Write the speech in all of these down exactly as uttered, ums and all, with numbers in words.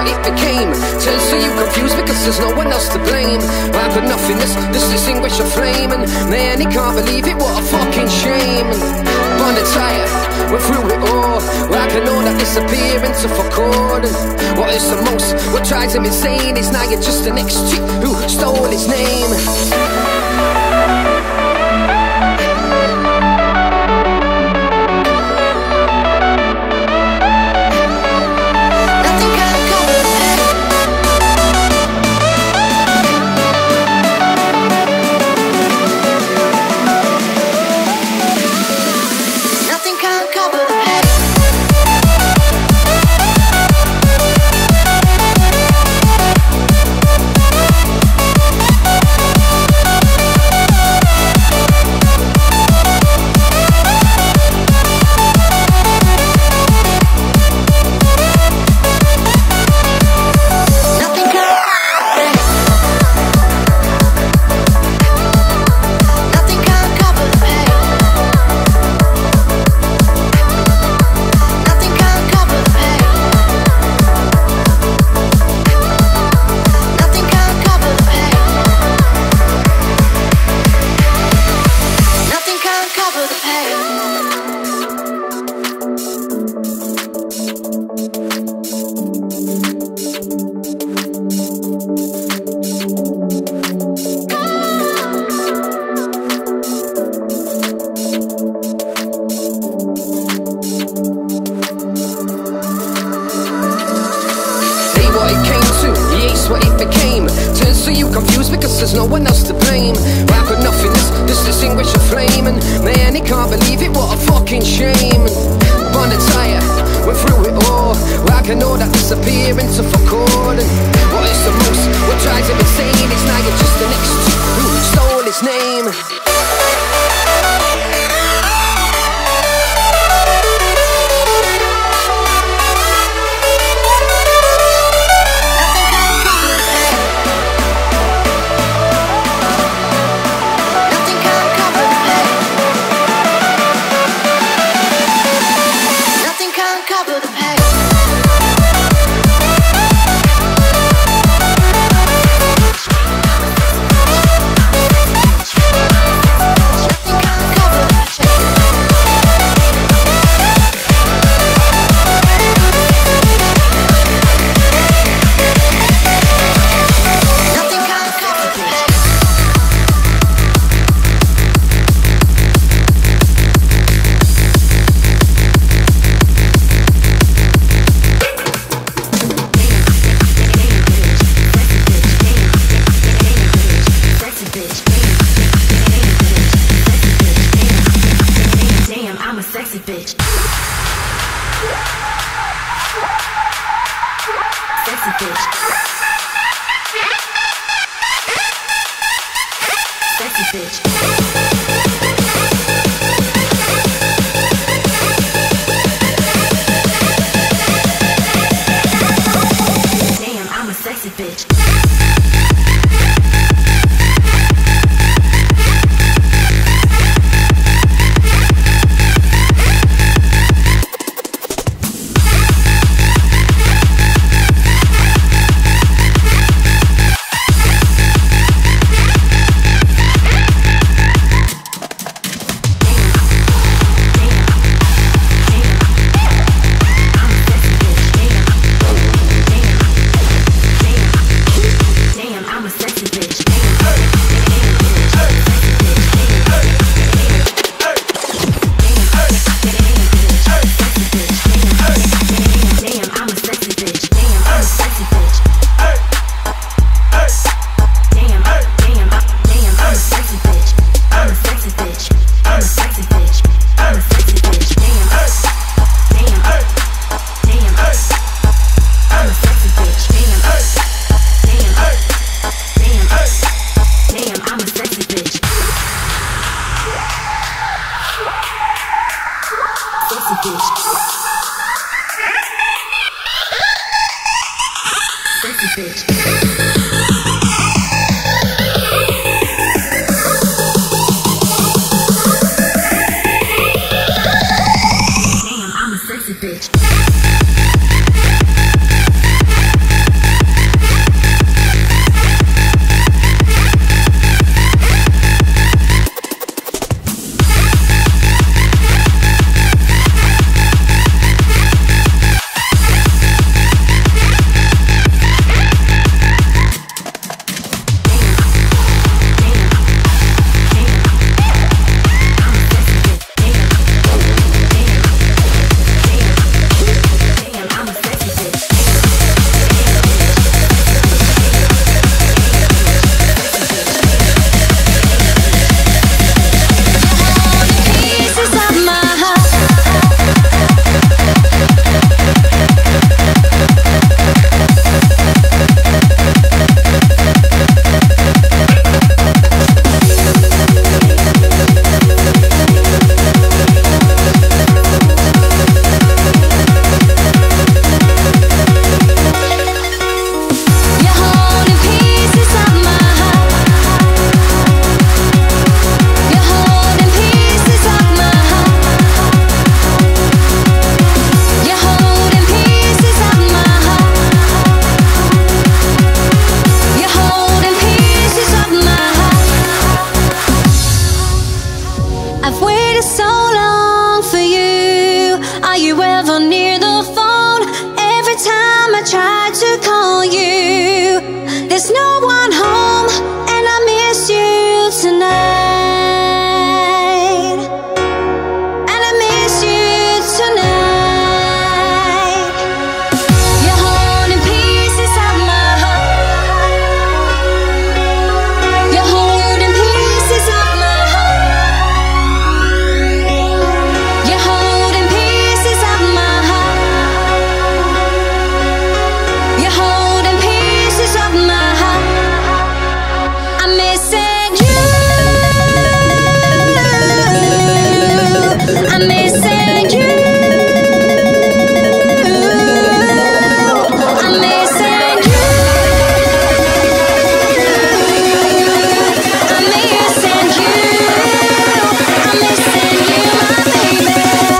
what it became. Turns to you confused because there's no one else to blame. I've got nothing that's distinguish a flame. And man, he can't believe it, what a fucking shame. Born a tire, went through it all. Like an all that disappearance of a chord. And what is the most, what drives him insane is now you're just the next chick who stole his name. There's no one else to blame. I've got nothing that's distinguish a flame. And man, he can't believe it, what a fucking shame. Born a tire, went through it all. Like an all that disappearance of a chord. And what is the most, what drives him insane is now you're just the next chick who stole his name. Bitch. tried to call you. There's no one home, and I miss you tonight. And I miss you tonight. You're holding pieces of my heart. You're holding pieces of my heart. You're holding pieces of my heart. You're holding pieces of my heart. I'm missing you. I'm missing you. I'm missing you. I'm missing you. I'm missing you, my baby.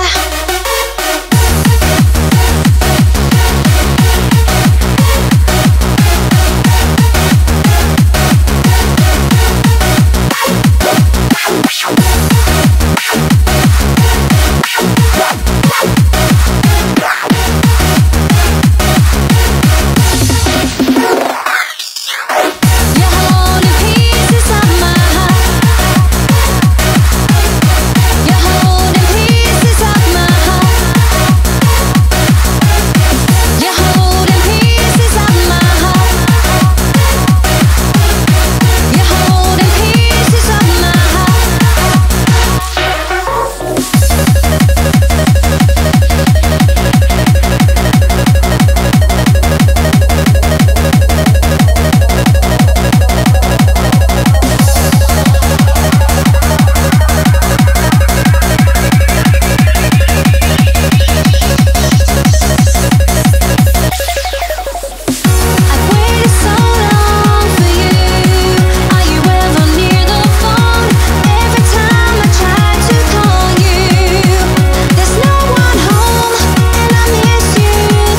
You're holding pieces of my heart. You're holding pieces of my heart. You're holding pieces of my heart. You're holding pieces of my I've waited so long for you. Are you ever near the phone? Every time I try to call you, there's no one home, and I miss you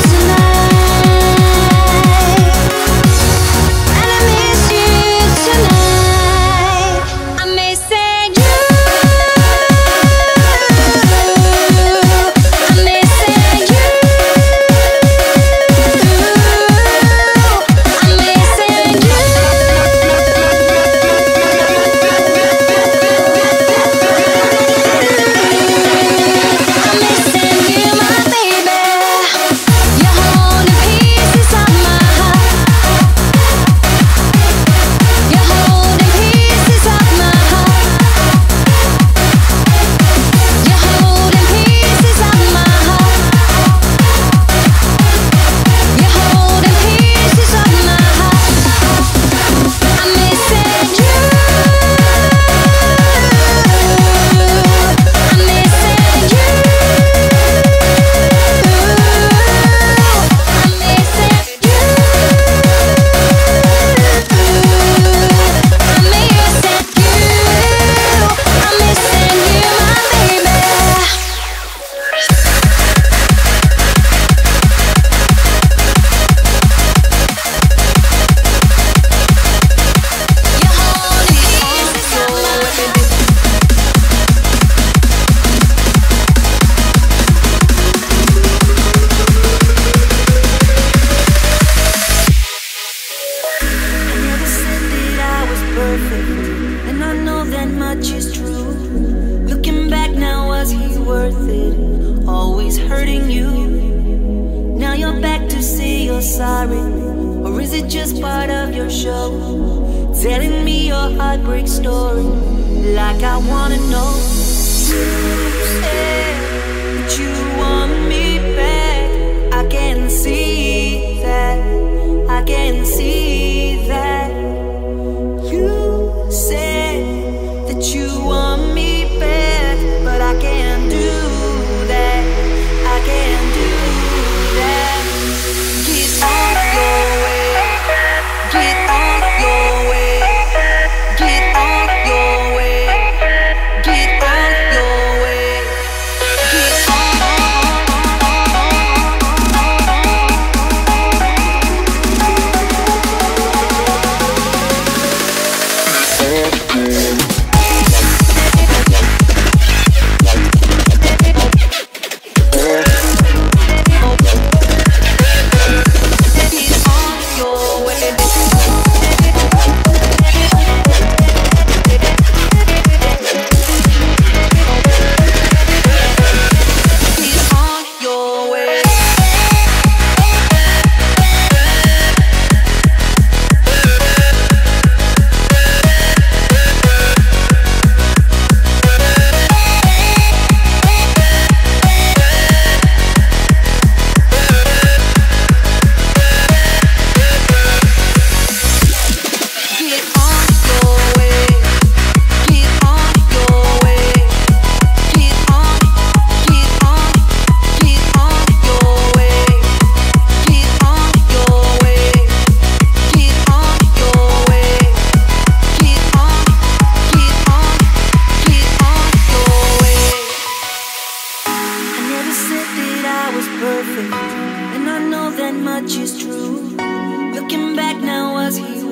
tonight. And I miss you tonight. I'm missing you. I'm missing you. I'm missing you. I'm missing you, my baby. You're holding pieces of my heart. You're holding pieces of my heart. You're holding pieces of my heart. You're holding pieces of my heart. I'm missing you. I'm missing you. I'm missing you. I'm missing you. I'm missing you, my baby. You're holding pieces of my heart. I never said that I was perfect, and I know that much is true. Looking back now, was he worth it? Always hurting you. Now you're back to say you're sorry, or is it just part of your show? Telling me your heartbreak story, like I wanna know. You said that you want me back. I can see that. I can see that. You said that you want me back, but I can't do that. I can't do that. Get off your way. Get off your way. Get off your way. Get off your way. Get off.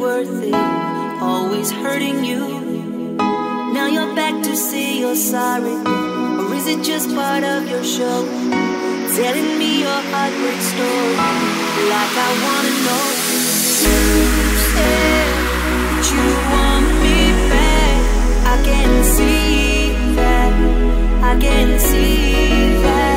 worth it, always hurting you. Now you're back to say you're sorry, or is it just part of your show? Telling me your heartbreak story, like I wanna know. You said that you want me back, I can see that, I can see that.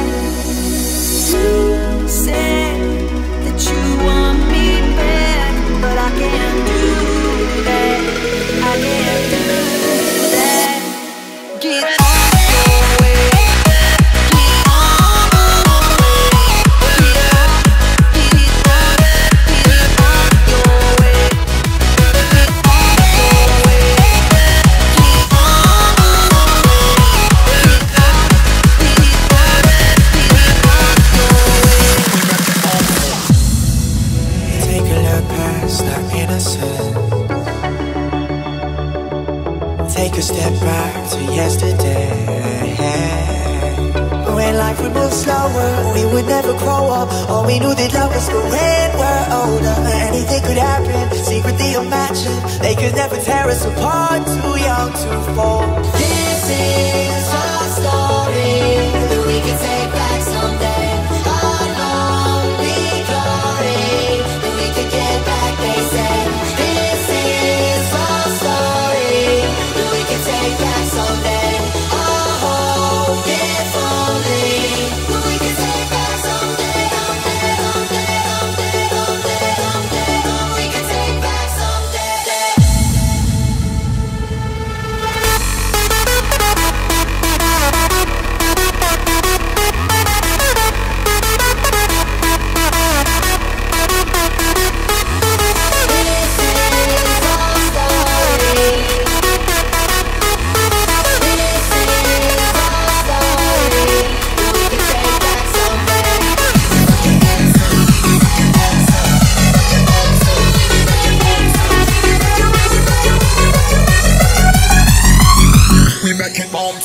You said that you want me back, but I can't do that, I can't do that. Get off your way, get on your way, get off, get off, get off your way, get off your way, get on your way, get off, get off, get off your way. Take a look past our innocence. Take a step back to yesterday. When life would move slower, we would never grow up. All we knew that love was for when we're older. Anything could happen, secretly imagine. They could never tear us apart, too young to fall. This is our story that we can take back someday. Our lonely glory that we could get back, they say. This is our story that we can take back someday. Oh, if only that we can take back someday, someday, someday, someday, someday, someday, we can take back someday. We make it bomb.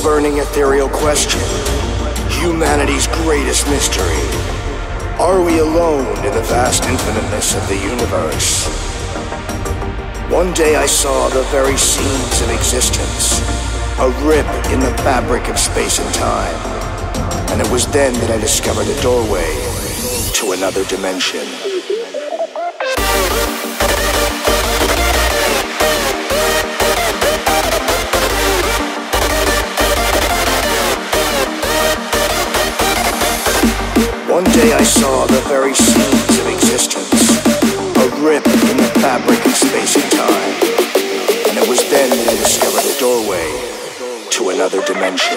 burning ethereal question, humanity's greatest mystery. Are we alone in the vast infiniteness of the universe? One day I saw the very seams of existence, a rip in the fabric of space and time. And it was then that I discovered a doorway to another dimension. One day I saw the very seams of existence, a rip in the fabric of space and time. And it was then that I discovered a doorway to another dimension.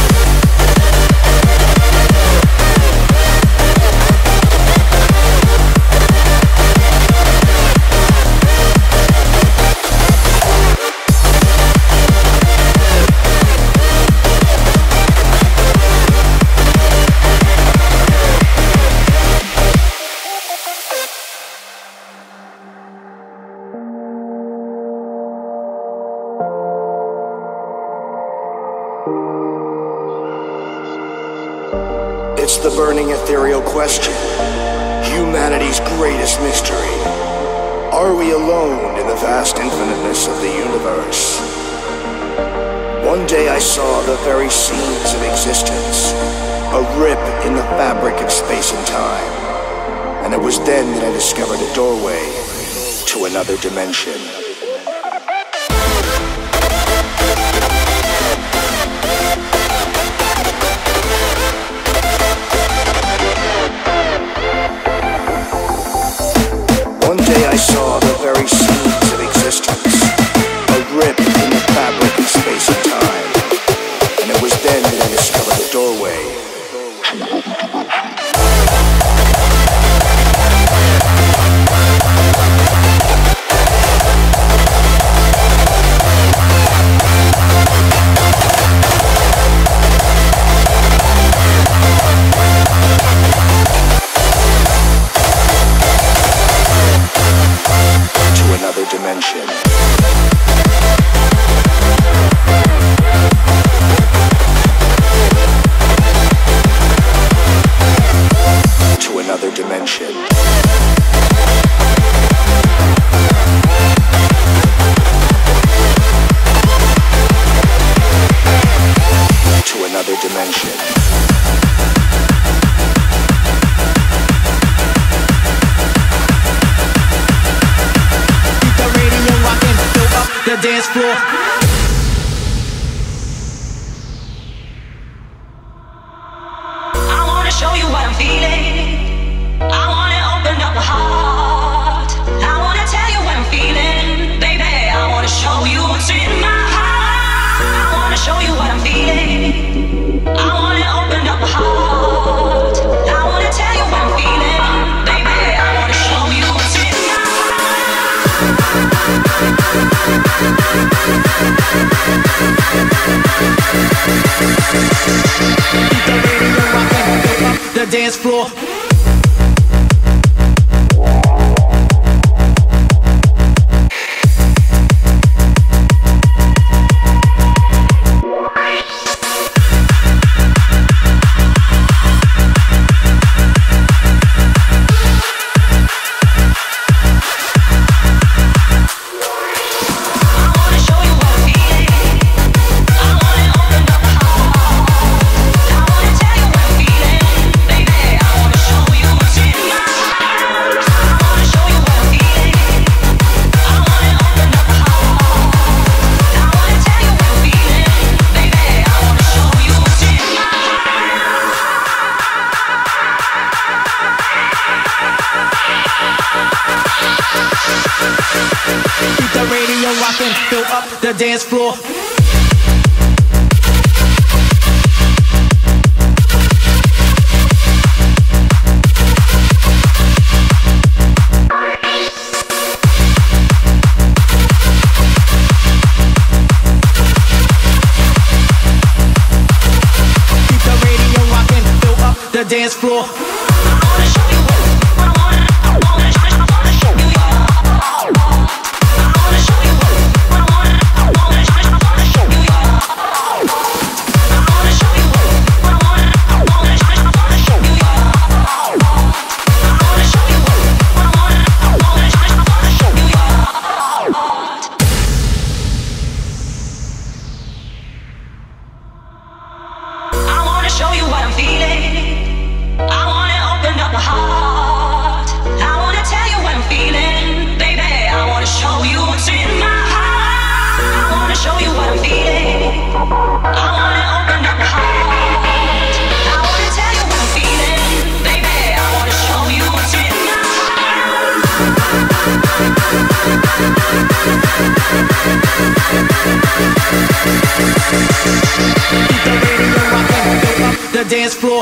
It's the burning ethereal question, humanity's greatest mystery. Are we alone in the vast infiniteness of the universe? One day I saw the very seams of existence, a rip in the fabric of space and time. And it was then that I discovered a doorway to another dimension. One day I saw the very seams of existence, a rip in the fabric of space and time. And it was then that I discovered a doorway. Dimension. To another dimension. To another dimension. The dance floor. I wanna show you what I'm feeling. I wanna open up my heart. I wanna tell you what I'm feeling, baby. I wanna show you what's in my heart. I wanna show you what I'm feeling. I wanna open up my heart. I wanna tell you what I'm feeling, baby. I wanna show you what's in my heart. The radio rocking, the dance floor. Fill up the dance floor. Keep the radio rocking, fill up the dance floor. the dance floor.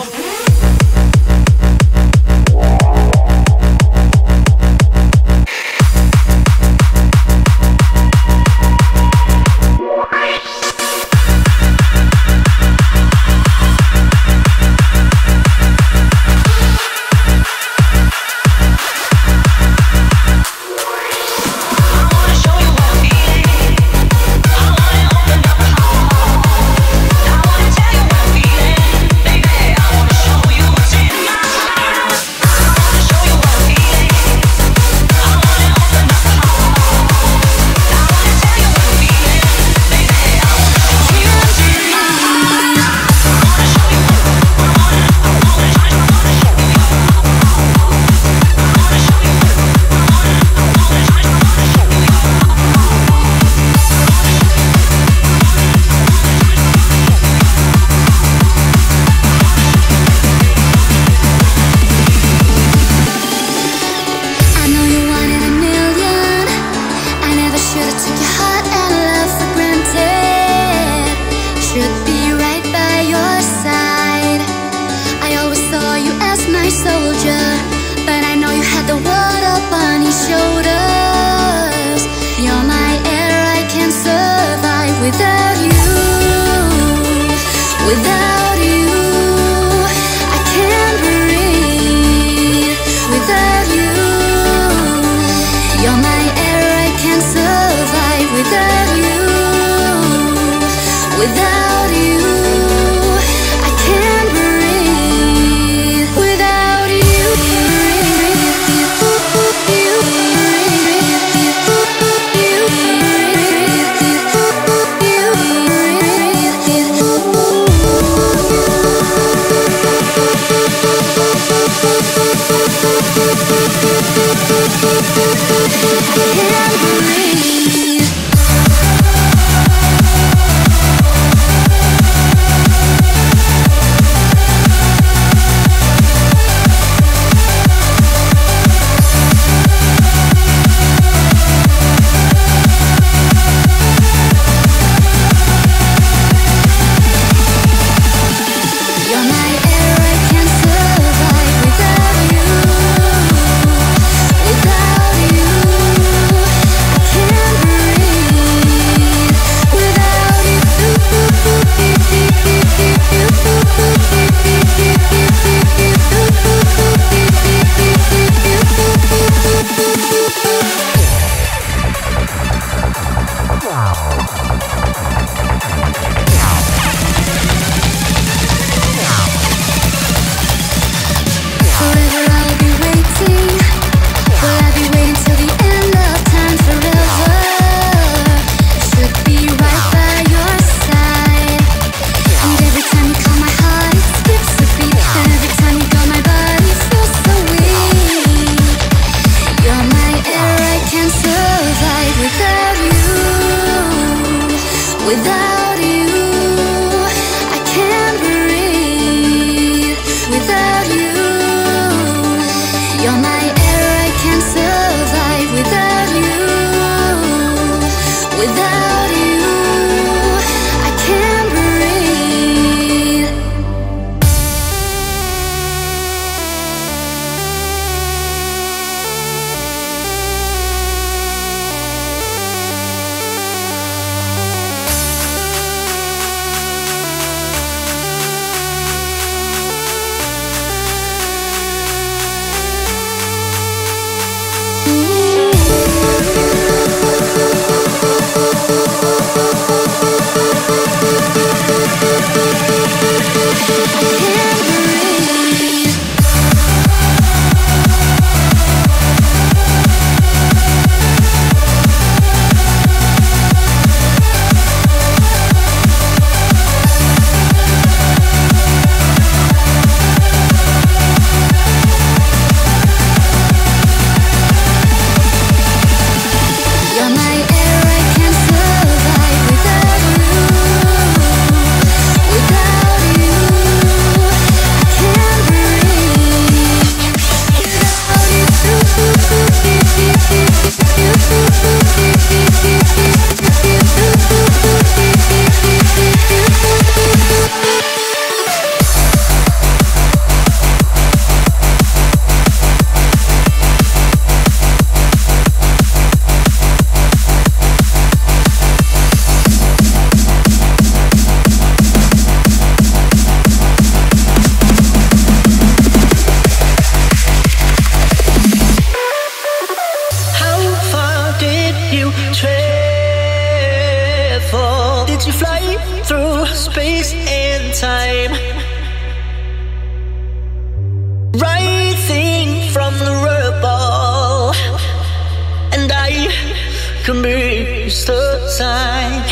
side.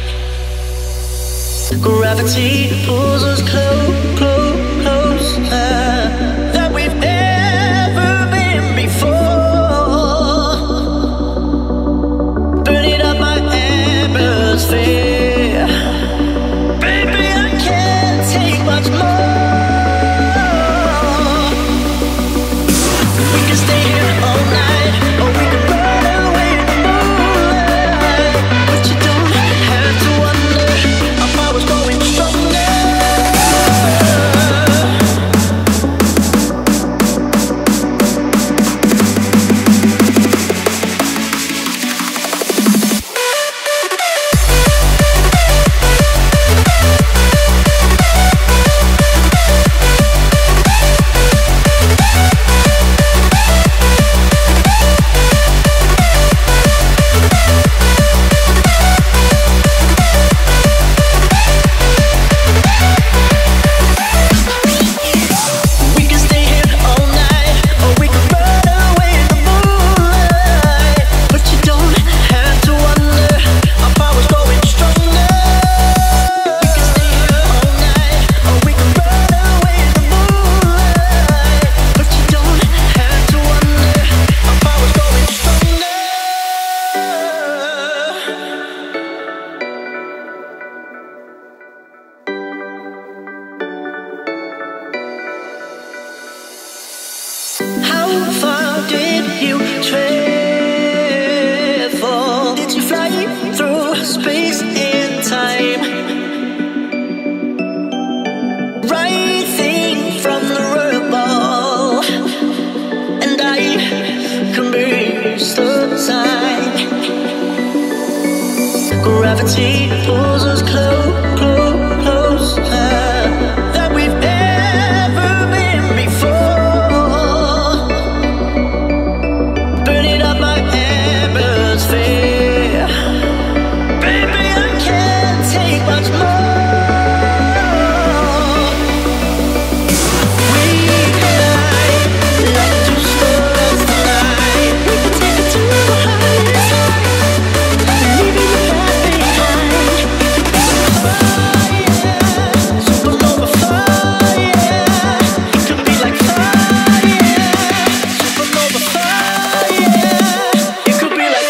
Gravity pulls us close, close, closer than we've ever been before. Burning up my atmosphere. Baby, I can't take much more. We can stay here all night, or we can run away in the moonlight. But you don't have to wonder, our power's growing stronger. How far did you travel? Did you fly through space and time? Right thing from the rubble, and I can be so tight. Gravity pulls us close, close, closer than we've ever been before. Burning up my atmosphere. Baby, I can't take much more. We collide like two stars tonight. We can take it to the highest height, leaving the past behind. Fire, supernova fire. It could be like fire, supernova fire. It could be like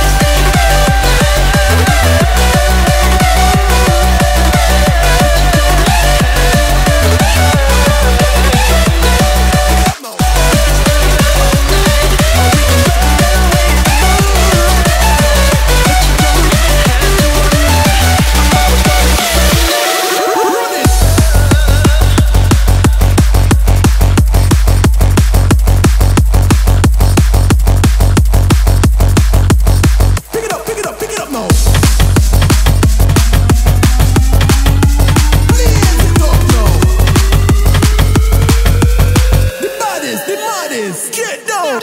Pick it up, pick it up, pick it up now. Blaze it up now. The baddest, the baddest. Get down.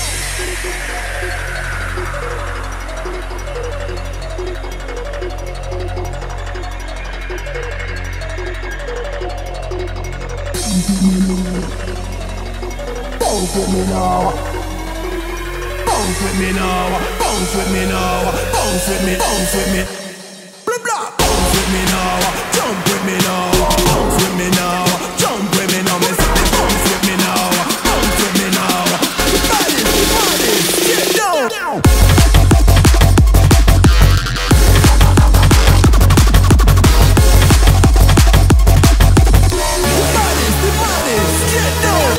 Bounce with me now. Bounce with me now. Bounce with me now. Bounce with me. Bounce with me. Blah blah. Bounce with me now. Jump with me now. Bounce with me now. Jump with me now. Me say bounce with me now. Bounce with me now. The baddest, the baddest. Get down. The baddest, the baddest. Get down.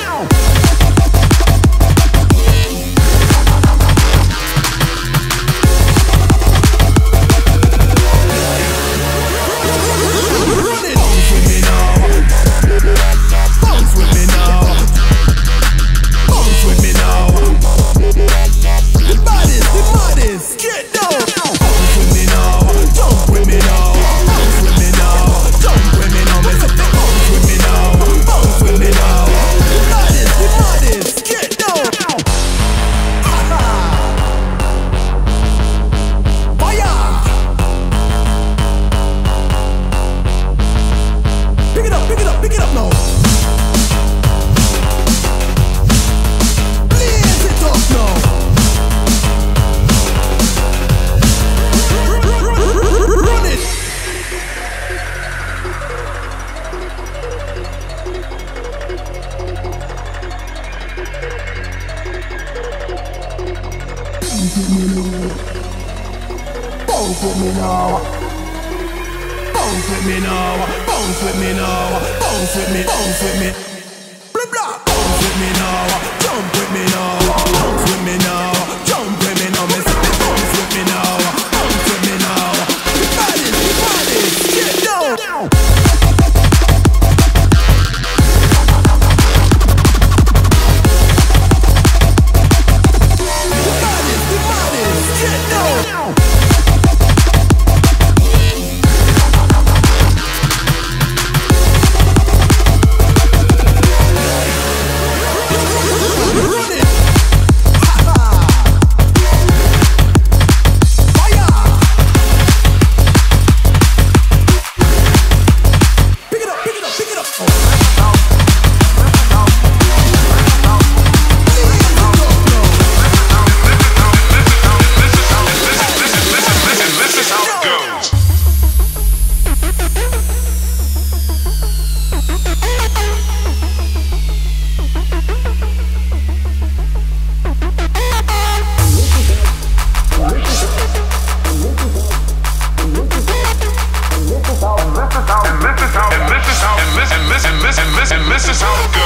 Run it. Bounce with me now. with me now. Bounce with me now. Bounce with me now. Bounce with me now. Bounce with me. Bounce with me. Blah blah. Bounce with me now. Jump with me now. Bounce with me now. Jump with me now. Me say bounce with me now. Bounce with me now. The baddest, the baddest. Get down. This is how it goes.